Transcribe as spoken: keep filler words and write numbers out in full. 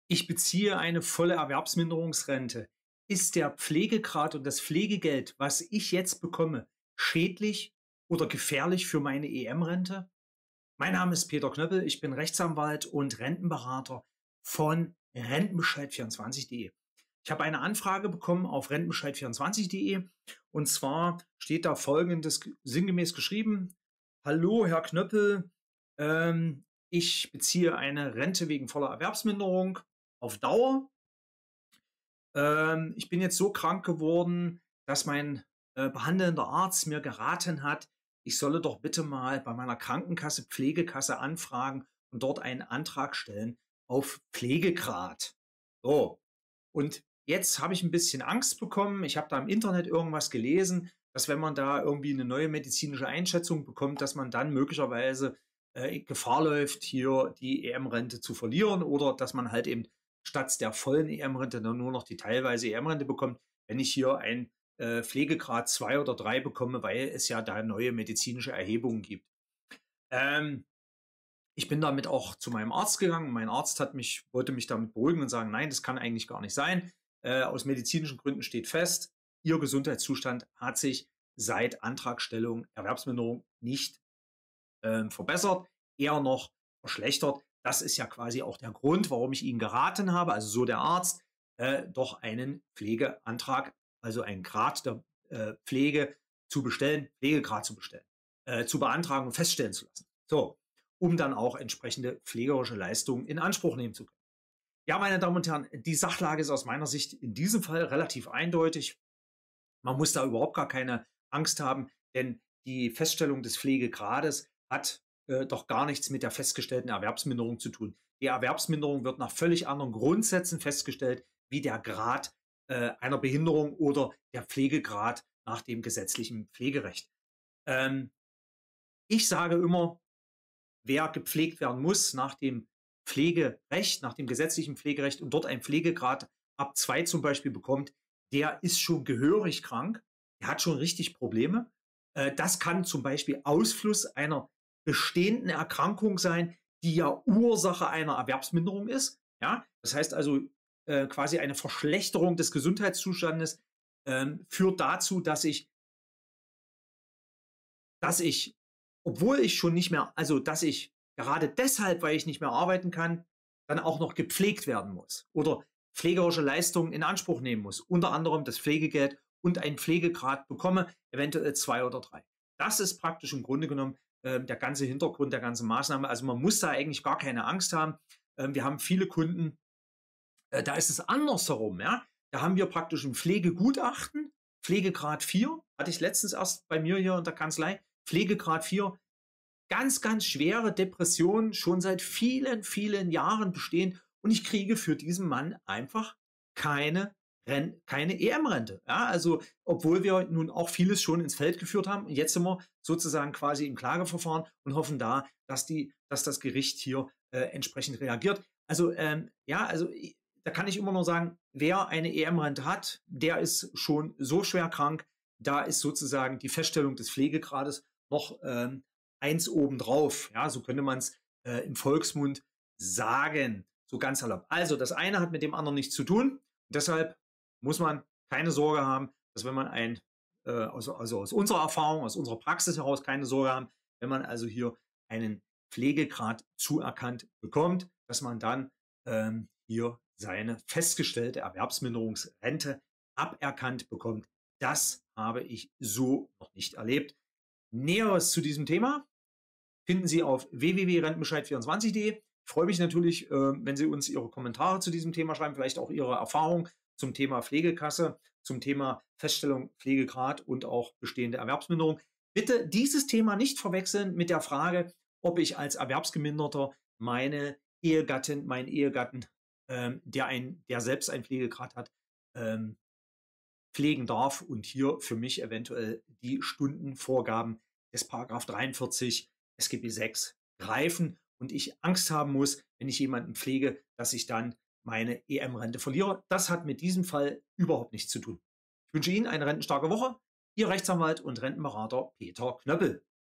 Ich beziehe eine volle Erwerbsminderungsrente. Ist der Pflegegrad und das Pflegegeld, was ich jetzt bekomme, schädlich oder gefährlich für meine E M-Rente? Mein Name ist Peter Knöppel, ich bin Rechtsanwalt und Rentenberater von Rentenbescheid vierundzwanzig punkt de. Ich habe eine Anfrage bekommen auf Rentenbescheid vierundzwanzig punkt de und zwar steht da folgendes sinngemäß geschrieben: Hallo Herr Knöppel, ähm, ich beziehe eine Rente wegen voller Erwerbsminderung auf Dauer. Ähm, ich bin jetzt so krank geworden, dass mein äh, behandelnder Arzt mir geraten hat, ich solle doch bitte mal bei meiner Krankenkasse, Pflegekasse anfragen und dort einen Antrag stellen auf Pflegegrad. So, und jetzt habe ich ein bisschen Angst bekommen. Ich habe da im Internet irgendwas gelesen, dass wenn man da irgendwie eine neue medizinische Einschätzung bekommt, dass man dann möglicherweise äh, Gefahr läuft, hier die E M-Rente zu verlieren oder dass man halt eben statt der vollen E M-Rente dann nur noch die teilweise E M-Rente bekommt, wenn ich hier ein äh, Pflegegrad zwei oder drei bekomme, weil es ja da neue medizinische Erhebungen gibt. Ähm, ich bin damit auch zu meinem Arzt gegangen. Mein Arzt hat mich, wollte mich damit beruhigen und sagen, nein, das kann eigentlich gar nicht sein. Äh, aus medizinischen Gründen steht fest, Ihr Gesundheitszustand hat sich seit Antragstellung Erwerbsminderung nicht äh, verbessert, eher noch verschlechtert. Das ist ja quasi auch der Grund, warum ich Ihnen geraten habe, also so der Arzt, äh, doch einen Pflegeantrag, also einen Grad der äh, Pflege zu bestellen, Pflegegrad zu bestellen, äh, zu beantragen und feststellen zu lassen. So, um dann auch entsprechende pflegerische Leistungen in Anspruch nehmen zu können. Ja, meine Damen und Herren, die Sachlage ist aus meiner Sicht in diesem Fall relativ eindeutig. Man muss da überhaupt gar keine Angst haben, denn die Feststellung des Pflegegrades hat äh, doch gar nichts mit der festgestellten Erwerbsminderung zu tun. Die Erwerbsminderung wird nach völlig anderen Grundsätzen festgestellt, wie der Grad äh, einer Behinderung oder der Pflegegrad nach dem gesetzlichen Pflegerecht. Ähm, ich sage immer, wer gepflegt werden muss nach dem Pflegerecht, nach dem gesetzlichen Pflegerecht und dort einen Pflegegrad ab zwei zum Beispiel bekommt, der ist schon gehörig krank, der hat schon richtig Probleme. Äh, das kann zum Beispiel Ausfluss einer bestehenden Erkrankung sein, die ja Ursache einer Erwerbsminderung ist. Ja? Das heißt also äh, quasi eine Verschlechterung des Gesundheitszustandes ähm, führt dazu, dass ich, dass ich, obwohl ich schon nicht mehr, also dass ich gerade deshalb, weil ich nicht mehr arbeiten kann, dann auch noch gepflegt werden muss oder pflegerische Leistungen in Anspruch nehmen muss, unter anderem das Pflegegeld und einen Pflegegrad bekomme, eventuell zwei oder drei. Das ist praktisch im Grunde genommen äh, der ganze Hintergrund der ganzen Maßnahme. Also man muss da eigentlich gar keine Angst haben. Ähm, wir haben viele Kunden, äh, da ist es andersherum. Ja? Da haben wir praktisch ein Pflegegutachten, Pflegegrad vier, hatte ich letztens erst bei mir hier in der Kanzlei, Pflegegrad vier, ganz, ganz schwere Depressionen, schon seit vielen, vielen Jahren bestehen und ich kriege für diesen Mann einfach keine, Ren keine E M-Rente. Ja, also obwohl wir nun auch vieles schon ins Feld geführt haben, jetzt sind wir sozusagen quasi im Klageverfahren und hoffen da, dass, die, dass das Gericht hier äh, entsprechend reagiert. Also ähm, ja, also da kann ich immer nur sagen, wer eine E M-Rente hat, der ist schon so schwer krank, da ist sozusagen die Feststellung des Pflegegrades noch ähm, eins obendrauf. Ja, so könnte man es äh, im Volksmund sagen, so ganz salopp. Also das eine hat mit dem anderen nichts zu tun. Deshalb muss man keine Sorge haben, dass wenn man ein, äh, also, also aus unserer Erfahrung, aus unserer Praxis heraus keine Sorge haben, wenn man also hier einen Pflegegrad zuerkannt bekommt, dass man dann ähm, hier seine festgestellte Erwerbsminderungsrente aberkannt bekommt. Das habe ich so noch nicht erlebt. Näheres zu diesem Thema finden Sie auf w w w punkt rentenbescheid vierundzwanzig punkt de. Ich freue mich natürlich, äh, wenn Sie uns Ihre Kommentare zu diesem Thema schreiben, vielleicht auch Ihre Erfahrung zum Thema Pflegekasse, zum Thema Feststellung Pflegegrad und auch bestehende Erwerbsminderung. Bitte dieses Thema nicht verwechseln mit der Frage, ob ich als Erwerbsgeminderter meine Ehegattin, meinen Ehegatten, ähm, der, ein, der selbst einen Pflegegrad hat, ähm, pflegen darf und hier für mich eventuell die Stundenvorgaben des Paragraph dreiundvierzig S G B sechs greifen und ich Angst haben muss, wenn ich jemanden pflege, dass ich dann meine E M-Rente verliere. Das hat mit diesem Fall überhaupt nichts zu tun. Ich wünsche Ihnen eine rentenstarke Woche. Ihr Rechtsanwalt und Rentenberater Peter Knöppel.